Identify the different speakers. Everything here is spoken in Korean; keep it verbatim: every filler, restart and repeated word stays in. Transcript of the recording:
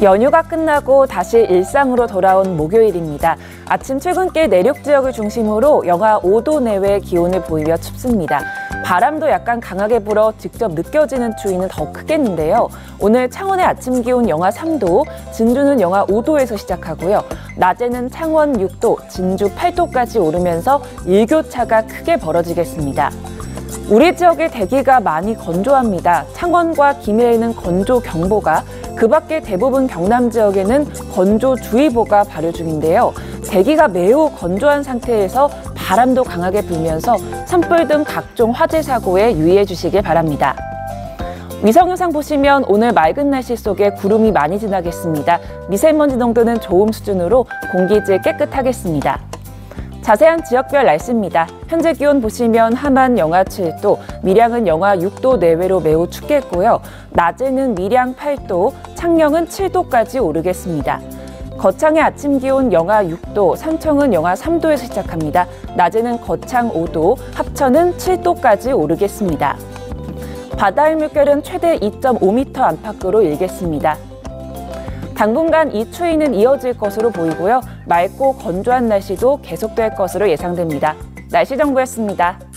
Speaker 1: 연휴가 끝나고 다시 일상으로 돌아온 목요일입니다. 아침 출근길 내륙 지역을 중심으로 영하 오 도 내외의 기온을 보이며 춥습니다. 바람도 약간 강하게 불어 직접 느껴지는 추위는 더 크겠는데요. 오늘 창원의 아침 기온 영하 삼 도, 진주는 영하 오 도에서 시작하고요. 낮에는 창원 육 도, 진주 팔 도까지 오르면서 일교차가 크게 벌어지겠습니다. 우리 지역의 대기가 많이 건조합니다. 창원과 김해에는 건조경보가, 그 밖에 대부분 경남 지역에는 건조주의보가 발효 중인데요. 대기가 매우 건조한 상태에서 바람도 강하게 불면서 산불 등 각종 화재 사고에 유의해 주시길 바랍니다. 위성영상 보시면 오늘 맑은 날씨 속에 구름이 많이 지나겠습니다. 미세먼지 농도는 좋음 수준으로 공기질 깨끗하겠습니다. 자세한 지역별 날씨입니다. 현재 기온 보시면 함안 영하 칠 도, 밀양은 영하 육 도 내외로 매우 춥겠고요. 낮에는 밀양 팔 도, 창녕은 칠 도까지 오르겠습니다. 거창의 아침 기온 영하 육 도, 산청은 영하 삼 도에서 시작합니다. 낮에는 거창 오 도, 합천은 칠 도까지 오르겠습니다. 바다의 물결은 최대 이 점 오 미터 안팎으로 일겠습니다. 당분간 이 추위는 이어질 것으로 보이고요. 맑고 건조한 날씨도 계속될 것으로 예상됩니다. 날씨 정보였습니다.